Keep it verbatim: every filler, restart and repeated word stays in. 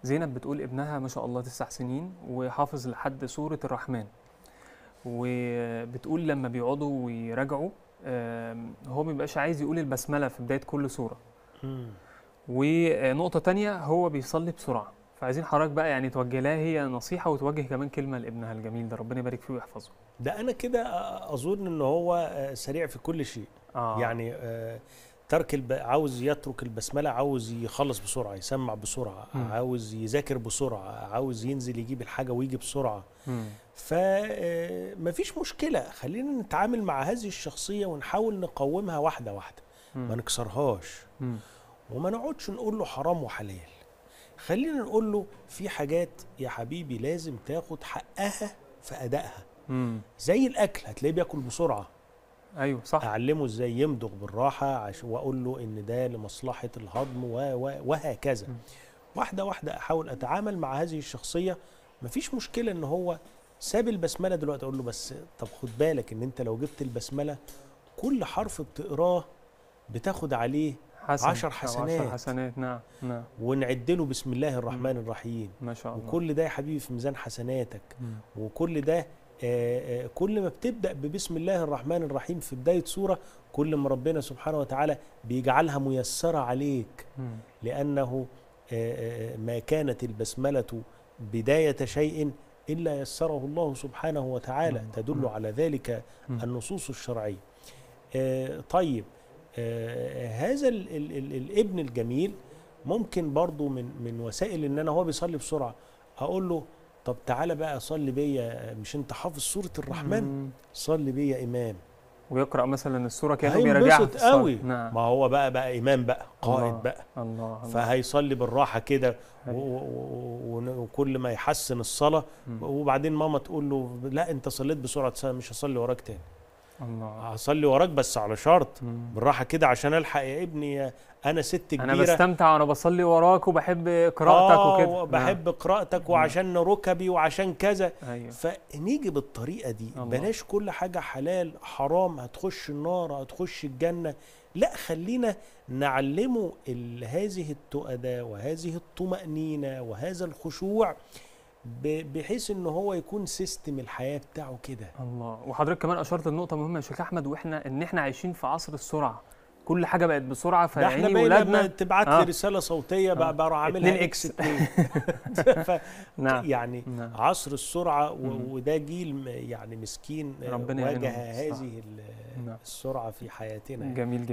زينب بتقول ابنها ما شاء الله تسع سنين وحافظ لحد سورة الرحمن، وبتقول لما بيقعدوا ويراجعوا هو ما بيبقاش عايز يقول البسملة في بداية كل سورة. ونقطة تانية هو بيصلي بسرعة، فعايزين حضرتك بقى يعني توجه لها هي نصيحة وتوجه كمان كلمة لابنها الجميل ده، ربنا يبارك فيه ويحفظه. ده أنا كده أظن إن هو سريع في كل شيء. آه. يعني آه ترك الب... عاوز يترك البسملة، عاوز يخلص بسرعة، يسمع بسرعة، م. عاوز يذاكر بسرعة، عاوز ينزل يجيب الحاجة ويجي بسرعة. فمفيش مشكلة، خلينا نتعامل مع هذه الشخصية ونحاول نقومها واحدة واحدة، م. ما نكسرهاش، م. وما نقعدش نقول له حرام وحلال. خلينا نقول له في حاجات يا حبيبي لازم تاخد حقها في أدائها. م. زي الأكل، هتلاقيه بياكل بسرعة. ايوه صح. اعلمه ازاي يمضغ بالراحه عشان واقول له ان ده لمصلحه الهضم وهكذا. م. واحده واحده احاول اتعامل مع هذه الشخصيه. مفيش مشكله ان هو ساب البسمله دلوقتي، اقول له بس طب خد بالك ان انت لو جبت البسمله كل حرف بتقراه بتاخد عليه حسن. عشر حسنات. عشر حسنات. نعم نعم. ونعد له بسم الله الرحمن م. الرحيم. ما شاء الله. وكل ده يا حبيبي في ميزان حسناتك. م. وكل ده آآ آآ كل ما بتبدأ ببسم الله الرحمن الرحيم في بداية سورة، كل ما ربنا سبحانه وتعالى بيجعلها ميسرة عليك. م. لأنه آآ ما كانت البسملة بداية شيء إلا يسره الله سبحانه وتعالى. م. تدل م. على ذلك م. النصوص الشرعية. طيب هذا ال ال ال الابن الجميل ممكن برضو من من وسائل ان انا هو بيصلي بسرعة اقول له طب تعالى بقى صلي بيا، مش انت حافظ سورة الرحمن؟ مم. صلي بيا امام، ويقرأ مثلا السورة كأنه بيراجعها في قوي. نعم. ما هو بقى بقى امام بقى قائد الله. بقى الله. الله. فهيصلي بالراحة كده وكل ما يحسن الصلاة. مم. وبعدين ماما تقول له لا انت صليت بسرعة مش هصلي وراك تاني. الله. هصلي وراك بس على شرط. مم. بالراحه كده عشان الحق يا ابني، انا ست كبيره انا بستمتع وانا بصلي وراك وبحب قراءتك آه وكده. بحب نعم. قراءتك وعشان ركبي وعشان كذا. أيوه. فنيجي بالطريقه دي. الله. بلاش كل حاجه حلال حرام هتخش النار هتخش الجنه، لا خلينا نعلمه هذه التؤدة وهذه الطمأنينة وهذا الخشوع بحيث ان هو يكون سيستم الحياه بتاعه كده. الله. وحضرتك كمان اشرت لنقطه مهمه يا شيخ احمد، واحنا ان احنا عايشين في عصر السرعه، كل حاجه بقت بسرعه. فيعني ولادنا تبعت لي آه. رساله صوتيه آه. بقى عاملها اكس اتنين نعم. يعني نعم. عصر السرعه وده جيل يعني مسكين ربنا واجه هذه السرعه في حياتنا. جميل جدا.